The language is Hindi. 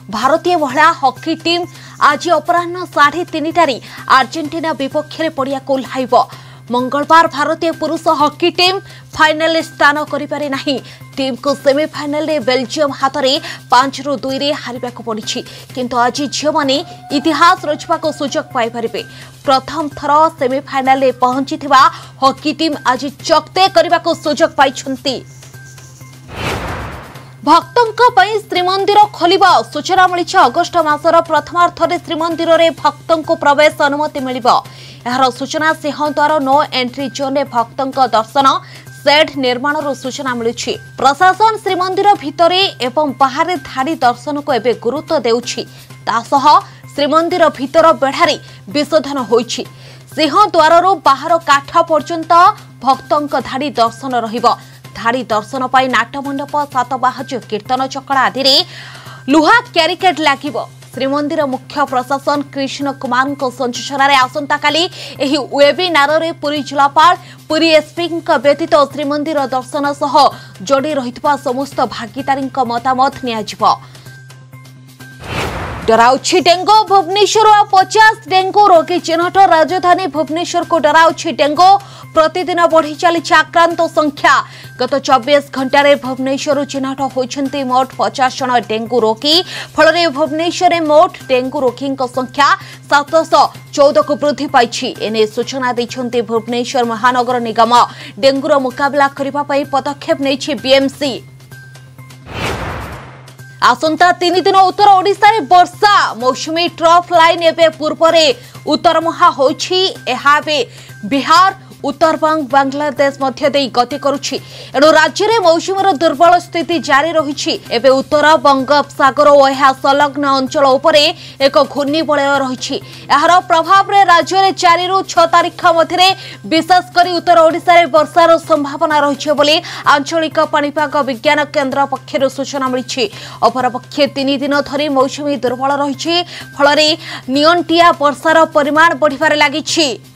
भारतीय महिला हॉकी टीम आज अपराह्न 3:30 अर्जेंटीना विपक्ष में पड़िया को ओह्लाइब। मंगलवार भारतीय पुरुष हॉकी टीम फाइनल स्थान करें नहीं। टीम को सेमीफाइनल में बेल्जियम हाथ में 5-2 हारिबा पड़ी, किंतु आज झील मैंने इतिहास रचना सुजोग पाइपर। प्रथम थर सेमीफाइनल में पहुंची हॉकी टीम आज चकते करने को सुजोग पाई। भक्तों श्रीमंदिर खोलिबा सूचना मिली। अगस्ट मासर प्रथमार्थ में श्रीमंदिर में भक्तों को प्रवेश अनुमति मिल। यार सूचना सिंहद्वार नो एंट्री जोन में भक्तों दर्शन सेड निर्माण सूचना मिलुछि। प्रशासन श्रीमंदिर भितरे एवं बाहर धाड़ी दर्शन को एबे गुरुत्व देउछि। तासह श्रीमंदिर भितर बेढ़ारी विशोधन होइछि। सिंहद्वार बाहर काठ पर्यंत भक्तों धाड़ी दर्शन रहिबो। धाड़ी दर्शन पाई नाटमंडप, सातबाहज, कीर्तन चकड़ा आदि लुहा क्यारिकेड लागिबो। श्रीमंदिर मुख्य प्रशासन कृष्ण कुमार संयोजन में आसंता काली एही वेबिनार रे पुरी जिलापाल, पुरी एसपी व्यतीत श्रीमंदिर दर्शन सह जोड़ी रहितबा समस्त भागीदारी मतामत नियाजिबो। डराउछि डेंगू। भुवनेश्वर 50 डेंगू रोगी चिन्हट। राजधानी भुवनेश्वर को डराउछि डेंगू। प्रतिदिन बढ़ी चली आक्रांत संख्या। गत 24 घंटे भुवनेश्वर चिन्हट होइछन्ति मोट 50 जन डेंगू रोगी। फल भुवनेश्वर में मोट डेंगू रोगी संख्या 714 को वृद्धि पाई। एने सूचना दैछन्ति भुवनेश्वर महानगर निगम। डेंगूर मुकाबला करिबा पई पदक्षेप नेछि बीएमसी। आसंता 3 दिन उत्तर ओडिशा रे वर्षा। मौसुमी ट्रफ लाइन एवं पूर्व उत्तर मुहा होइछि। एहा बिहार, उत्तर बांग्लादेश मध्य दे गति करुछि। एणु राज्य में मौसुमीर दुर्बल स्थिति जारी रही। एवं उत्तर बंगोपसागर और यह संलग्न अंचल उपरे एक घूर्णिबलय रही। यार प्रभाव में राज्य में 4 ରୁ 6 तारीख मध्य विशेषकर उत्तर ओडिशा रे वर्षार संभावना रही बोली आंचलिक पाणीपाग विज्ञान केन्द्र पक्षर सूचना मिली। अपरपक्षे 3 दिन धरी मौसुमी दुर्बल रही। फल नियंटिया वर्षार परिमाण बढ़िबार लागिछि।